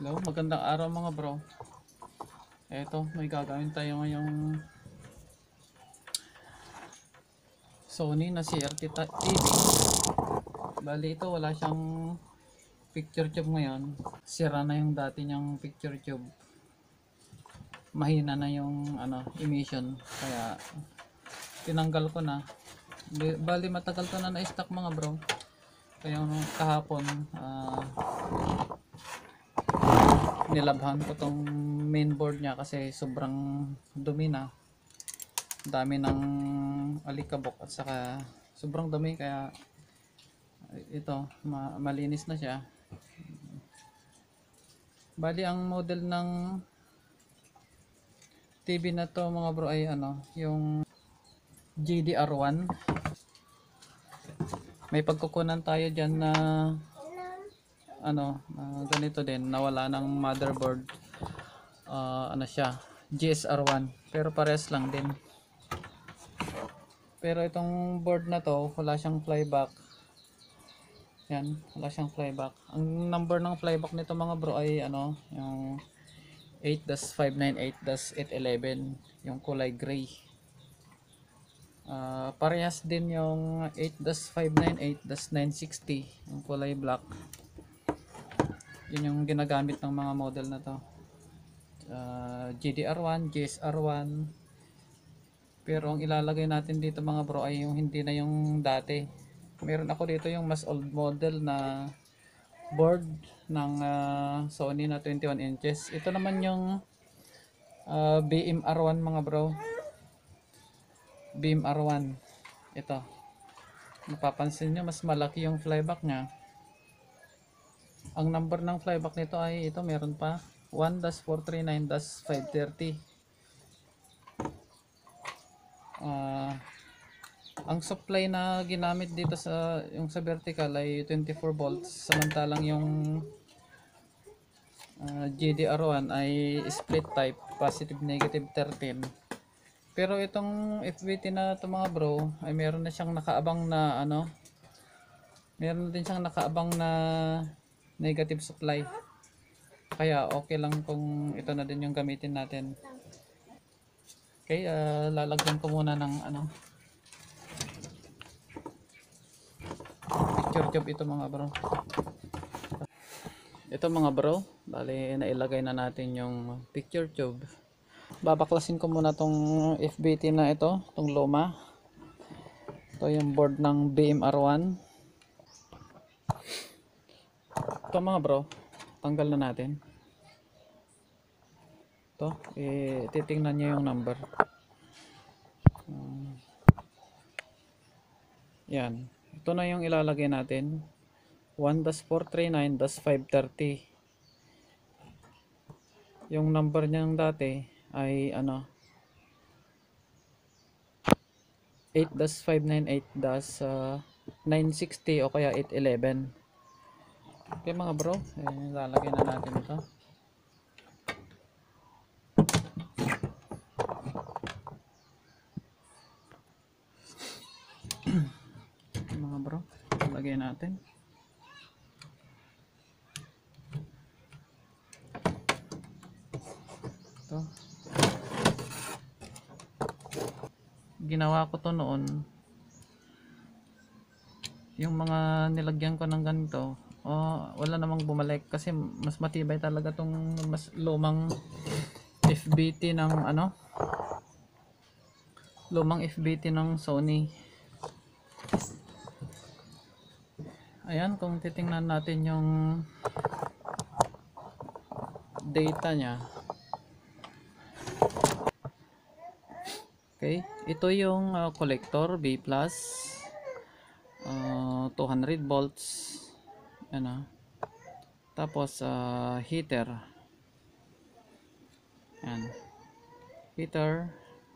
Hello, magandang araw mga bro. Eto, may gagawin tayo ngayong Sony na CRT TV. Bali ito, wala siyang picture tube ngayon. Sira na yung dati niyang picture tube. Mahina na yung emission. Kaya tinanggal ko na. Bali matagal ko na na-stock mga bro. Kaya nung kahapon, nilabhan ko tong mainboard niya kasi sobrang dumi na. Dami ng alikabok at saka sobrang dumi, kaya ito malinis na siya. Bali ang model ng TV na to mga bro ay yung GDR1. May pagkukunan tayo dyan na ganito din, nawala ng motherboard. Siya GSR1 pero pares lang din. Pero itong board na to wala siyang flyback. Yan, wala siyang flyback. Ang number ng flyback nito mga bro ay yung 8-598-811, yung kulay gray. Parehas din yung 8-598-960, yung kulay black. Yun yung ginagamit ng mga model na to. GDR1, GSR1. Pero ang ilalagay natin dito mga bro ay yung hindi na yung dati. Meron ako dito yung mas old model na board ng Sony na 21 inches. Ito naman yung BMR1 mga bro. BMR1. Ito. Mapapansin nyo mas malaki yung flyback nya. Ang number ng flyback nito ay ito, meron pa 1-439-530. Ang supply na ginamit dito sa vertical ay 24 volts, samantalang yung GDR1 ay split type, positive negative 13. Pero itong FVT na ito mga bro ay meron na siyang nakaabang na meron din siyang nakaabang na negative supply, kaya okay lang kung ito na din yung gamitin natin. Okay, lalagyan ko muna ng picture tube ito mga bro. Ito mga bro, bali nailagay na natin yung picture tube. Babaklasin ko muna tong FBT na ito, tong luma. Ito yung board ng BMR1. Ito mga bro, tanggal na natin. Ito, titingnan nyo yung number. Yan, ito na yung ilalagay natin. 1-439-530. Yung number niyang dati ay 8-598-960 o kaya 811. Okay mga bro, lalagay na natin ito. Mga bro, lagay natin. Ito. Ginawa ko to noon. Yung mga nilagyan ko ng ganito, wala namang bumalik kasi mas matibay talaga tong mas lumang FBT ng lumang FBT ng Sony. Ayan, kung titingnan natin yung data nya. Okay, ito yung collector B+, 200 volts. Tapos heater. Yan. Heater.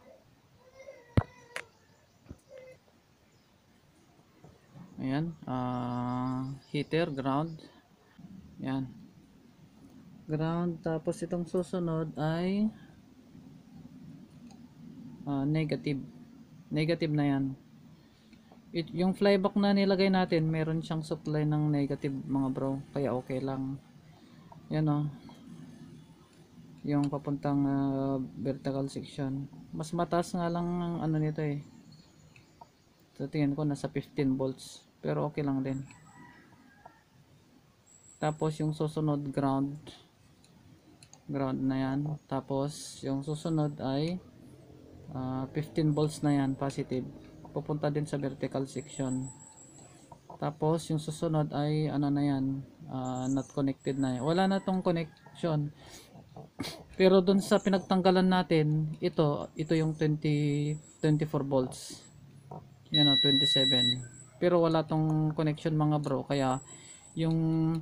Ayan, heater, ground. Yan. Ground, tapos itong susunod ay negative. Negative na yan. Yung flyback na nilagay natin, meron siyang supply ng negative mga bro, kaya okay lang. Yan yung papuntang vertical section. Mas mataas nga lang ang ano nito eh. So tingin ko nasa 15 volts, pero okay lang din. Tapos yung susunod ground na yan. Tapos yung susunod ay 15 volts na yan, positive, pupunta din sa vertical section. Tapos yung susunod ay ano na yan, not connected na yan. Wala na tong connection. Pero dun sa pinagtanggalan natin, ito yung 24 volts. Yan o, 27. Pero wala tong connection mga bro, kaya yung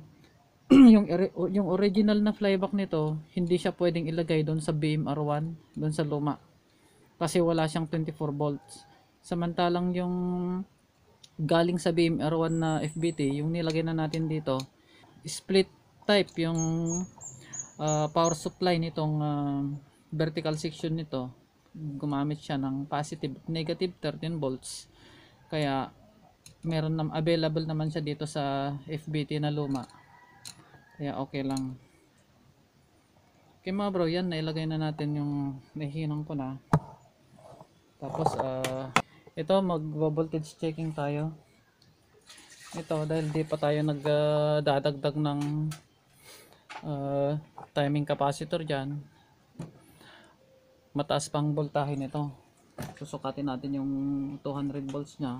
yung original na flyback nito, hindi siya pwedeng ilagay doon sa BMR1, doon sa luma. Kasi wala siyang 24 volts. Samantalang yung galing sa BMR1 na FBT, yung nilagay na natin dito, split type yung power supply nitong vertical section nito. Gumamit siya ng positive negative 13 volts. Kaya meron available naman siya dito sa FBT na luma. Kaya okay lang. Okay mga bro, yan nailagay na natin yung nahihinang ko na. Tapos ito mag-voltage checking tayo. Ito dahil di pa tayo nagdadagdag ng timing capacitor dyan. Mataas pang voltahe nito. Susukatin natin yung 200 volts nya.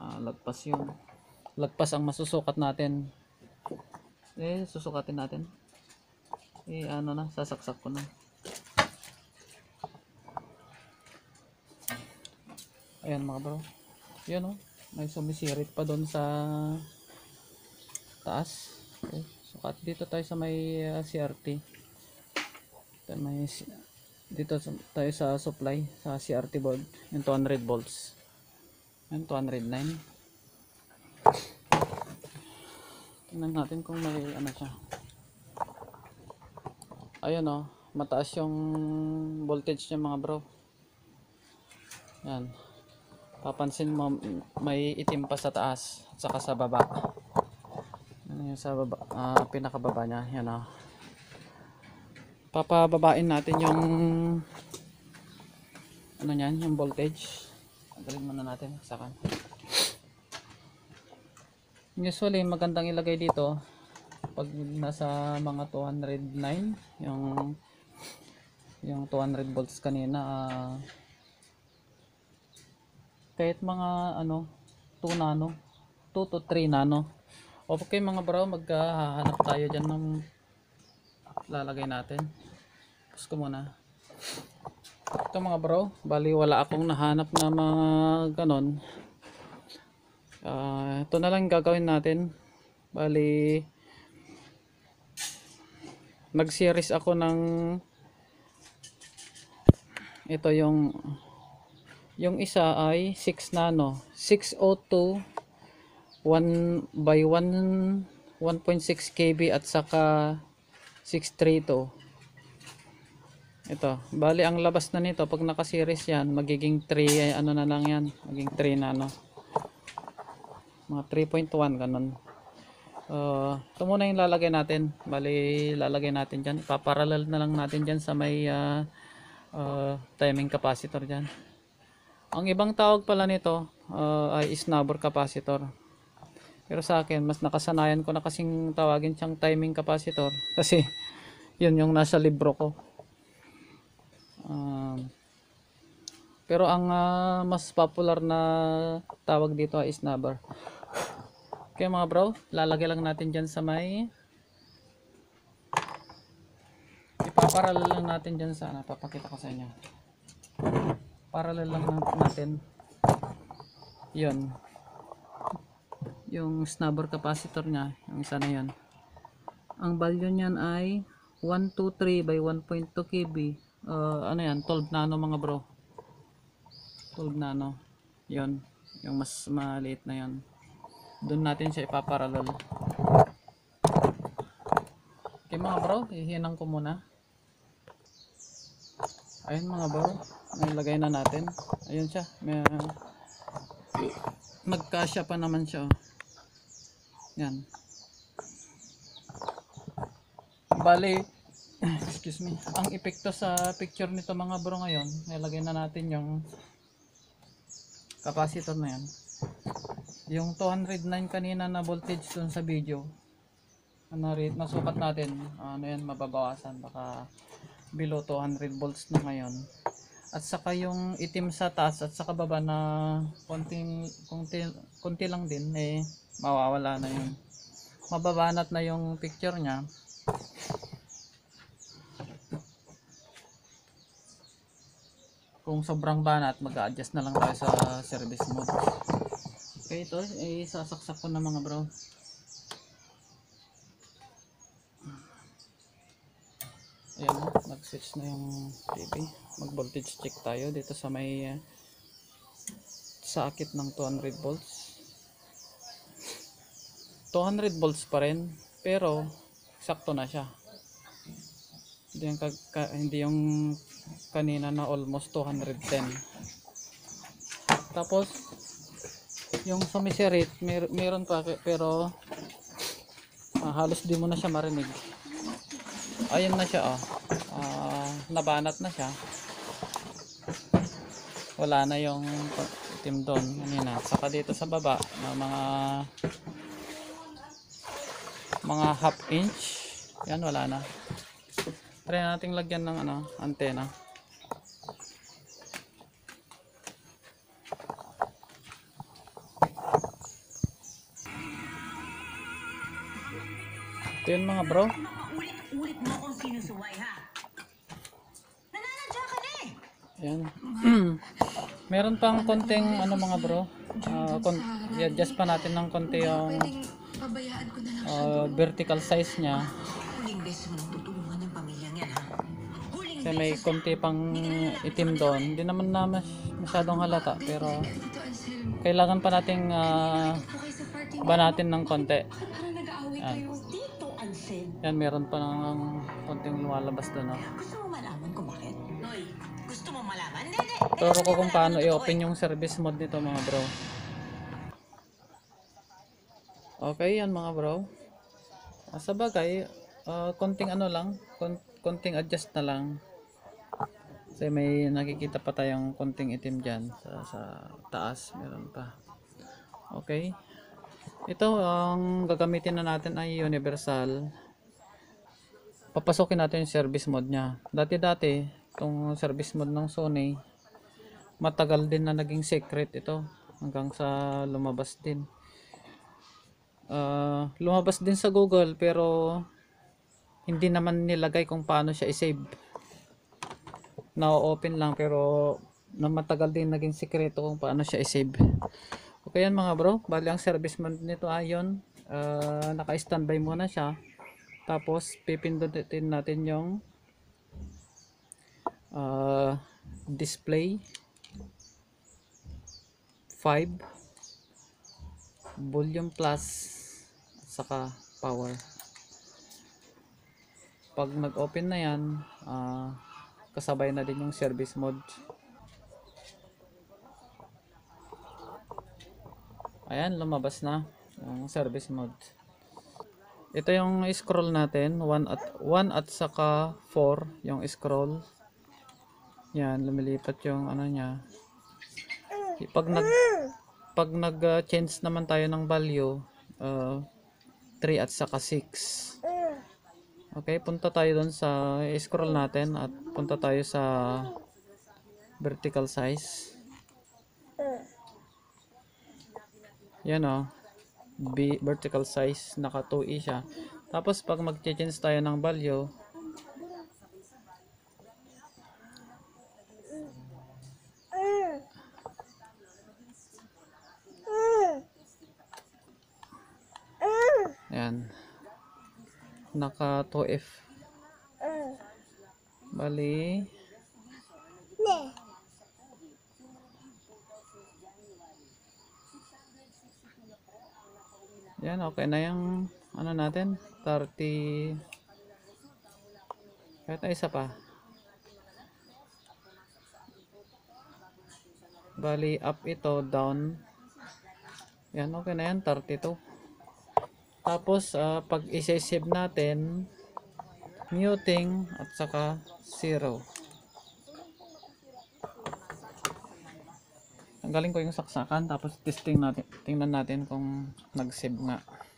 Lagpas ang masusukat natin. Susukatin natin. Ano na, sasaksak ko na. Ayan mga bro. Yan o. May sumisirit pa doon sa taas. Okay. Sukat dito tayo sa may CRT. Dito tayo sa supply sa CRT board. Yung 200 volts. Yung 209. Tingnan natin kung may ano siya. Ayun o. Mataas yung voltage niya mga bro. Yan. Papansin mo may itim pa sa taas at saka sa baba. Ano yung sa baba, pinakababa niya, yan o. Papababain natin yung ano niyan, yung voltage. Tanggalin muna natin saka. Usually magandang ilagay dito pag nasa mga 209 yung 200 volts kanina, kahit mga ano 2 nano, 2 to 3 nano. Okay mga bro, maghahanap tayo dyan ng lalagay natin. Pus ko muna ito mga bro. Bali wala akong nahanap na mga ganon. Ito na lang gagawin natin. Bali nag series ako ng ito yung isa ay 6 nano, 602 1 by 1 1.6 kb at saka 632. Ito, bali ang labas na nito pag naka-series yan, magiging 3 ano na lang yan, magiging 3 nano. Mga 3.1 ganun. Ito muna yung lalagay natin. Bali lalagay natin diyan. Ipaparallel na lang natin diyan sa may timing capacitor diyan. Ang ibang tawag pala nito ay snubber capacitor. Pero sa akin, mas nakasanayan ko na kasing tawagin siyang timing capacitor kasi yun yung nasa libro ko. Pero ang mas popular na tawag dito ay snubber. Okay mga bro, lalagay lang natin dyan sa may ipaparallel lang natin dyan sa papakita ko sa inyo. Parallel lang natin yun, yung snubber capacitor nya, yung isa na yun. Ang value nyan ay 123 by 1.2 kb. Ano yan, 12 nano mga bro. 12 nano yun, yung mas maliit na yun. Doon natin siya ipaparallel. Okay mga bro, hihinang ko muna. Ayun mga bro, nilagay na natin. Ayun siya, magkasya pa naman siya. Yan. Bali excuse me, ang epekto sa picture nito mga bro ngayon, nilagay na natin yung capacitor na yan. Yung 209 kanina na voltage dun sa video, nasukat natin, ano yan, mababawasan, baka below 200 volts na ngayon. At saka yung itim sa taas at saka baba na konti lang din, eh mawawala na yun, mababanat na yung picture nya. Kung sobrang banat, mag-a-adjust na lang tayo sa service mode. Okay, ito sasaksak ko na mga bro. Ayan, nag-switch na yung TV. Mag voltage check tayo dito sa may sa akit ng 200 volts. 200 volts pa rin, pero sakto na siya. Hindi yung kanina na almost 210. Tapos yung sumiserit meron pa, pero halos di mo na siya marinig. Ayun na siya, nabanat na siya, wala na yung itim doon kanina. Saka dito sa baba na mga half inch, yan wala na. Try nating lagyan ng antena. Ito yun mga bro. Ulit mo kung sinusuway ha. Nananadya ka na eh. Yan. Meron pang konting mga bro. I-adjust pa natin ng konti yung pabayaan ko na lang siya. Vertical size niya. Huling beses mo nang tutulungan ng pamilyang yan ha. Kasi may konti pang itim doon. Hindi naman na masyadong halata, pero Tito Anselmo, kailangan pa nating po kayo sa party niyo. banatin ng konti. Parang nag-aaway Yan. kayo. Tito Ansel, Yan, meron pa ng konting lumalabas doon. gusto mo malaman kung bakit? Hoy, gusto mo malaman? Hindi. Turo ko kung paano i-open yung service mode nito mga bro. Okay, yan mga bro. Sa bagay, konting lang, konting adjust na lang. Kasi may nakikita pa tayong konting itim dyan sa taas, meron pa. Okay. Ito, ang gagamitin na natin ay universal. Papasokin natin yung service mode nya. Dati-dati, itong service mode ng Sony, matagal din na naging secret ito. Hanggang sa lumabas din. Lumabas din sa Google, pero hindi naman nilagay kung paano siya i-save. Na-open lang, pero matagal din naging sikreto kung paano siya i-save. Okay yan mga bro, bali ang service mode nito ayon, naka-standby muna siya. Tapos pipindutin natin yung display 5, volume plus, at saka power. Pag nag-open na yan, kasabay na din yung service mode. Ayan, lumabas na yung service mode. Ito yung scroll natin, 1 at saka 4 yung scroll. Yan, lumilipat yung niya. Pag nag-change naman tayo ng value, 3 at saka 6. Okay, punta tayo doon sa scroll natin at punta tayo sa vertical size. Yan vertical size, naka 2E siya. Tapos pag mag-change tayo ng value, yan, naka 2F. Bali yan, okay na yung natin 30. Kahit isa pa, bali up ito, down. Yan, okay na yan, 32. Tapos pag i-save natin, muting at saka zero. Tanggalin ko yung saksakan tapos tingnan natin kung nag-save nga.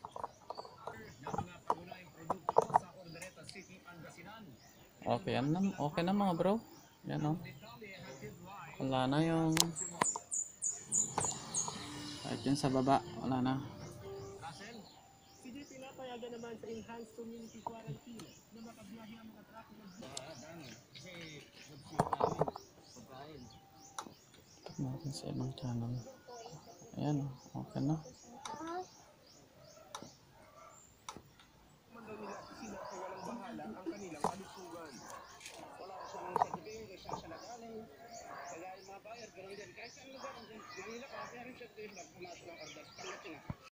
Okay na mga bro. Yan o. Wala na yung kahit yun sa baba, wala na. Natin sa ibang channel. Ayan o, okay na. Kaya yung mga buyer, gano'n din. Kahit saan lugar, Manila ka, kaya rin siya pumasok ng order. Pangkat yun